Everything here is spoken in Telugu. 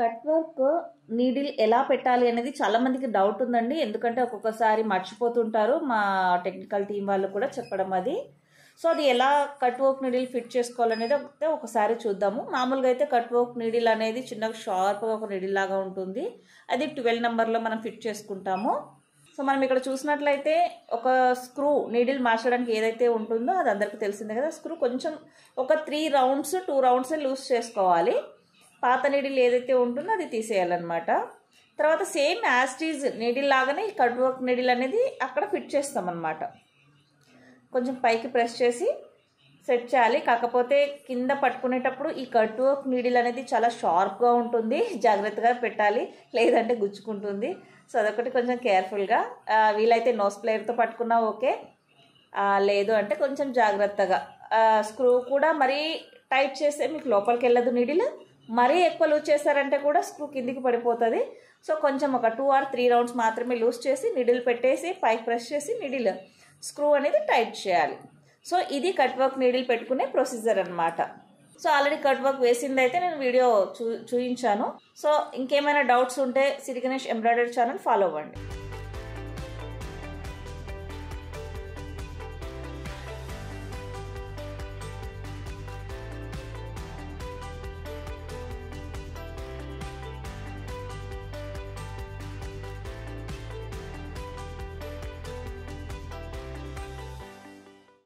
కట్ వర్క్ నీడిల్ ఎలా పెట్టాలి అనేది చాలా మందికి డౌట్ ఉందండి. ఎందుకంటే ఒక్కొక్కసారి మర్చిపోతుంటారు, మా టెక్నికల్ టీం వాళ్ళు కూడా చెప్పడం అది. సో అది ఎలా కట్ వర్క్ నీడిల్ ఫిట్ చేసుకోవాలనేది ఒకసారి చూద్దాము. మామూలుగా అయితే కట్ వర్క్ నీడిల్ అనేది చిన్నగా షార్ప్గా ఒక నీడిల్ లాగా ఉంటుంది. అది 12 నెంబర్లో మనం ఫిట్ చేసుకుంటాము. సో మనం ఇక్కడ చూసినట్లయితే ఒక స్క్రూ నీడిల్ మార్చడానికి ఏదైతే ఉంటుందో అది అందరికీ తెలిసిందే కదా. స్క్రూ కొంచెం ఒక 3 రౌండ్స్ 2 రౌండ్స్ లూజ్ చేసుకోవాలి. పాత నీడిల్ ఏదైతే ఉంటుందో అది తీసేయాలన్నమాట. తర్వాత సేమ్ యాస్టీజ్ నీడిల్ లాగానే ఈ కట్ వర్క్ నీడిల్ అనేది అక్కడ ఫిట్ చేస్తామన్నమాట. కొంచెం పైకి ప్రెస్ చేసి సెట్ చేయాలి. కాకపోతే కింద పట్టుకునేటప్పుడు ఈ కట్ వర్క్ నీడిల్ అనేది చాలా షార్ప్గా ఉంటుంది, జాగ్రత్తగా పెట్టాలి, లేదంటే గుచ్చుకుంటుంది. సో అదొకటి కొంచెం కేర్ఫుల్గా, వీలైతే నోస్ ప్లేయర్తో పట్టుకున్నా ఓకే, లేదు అంటే కొంచెం జాగ్రత్తగా. స్క్రూ కూడా మరీ టైట్ చేస్తే మీకు లోపలికి వెళ్ళదు నీడిల్, మరీ ఎక్కువ లూజ్ చేశారంటే కూడా స్క్రూ కిందికి పడిపోతుంది. సో కొంచెం ఒక 2 or 3 రౌండ్స్ మాత్రమే లూజ్ చేసి నీడిల్ పెట్టేసి పైకి ప్రెస్ చేసి నీడిల్ స్క్రూ అనేది టైట్ చేయాలి. సో ఇది కట్ వర్క్ నీడిల్ పెట్టుకునే ప్రొసీజర్ అనమాట. సో ఆల్రెడీ కట్ వర్క్ వేసిందైతే నేను వీడియో చూపించాను. సో ఇంకేమైనా డౌట్స్ ఉంటే Siri Ganesh embroidery channel follow అవ్వండి.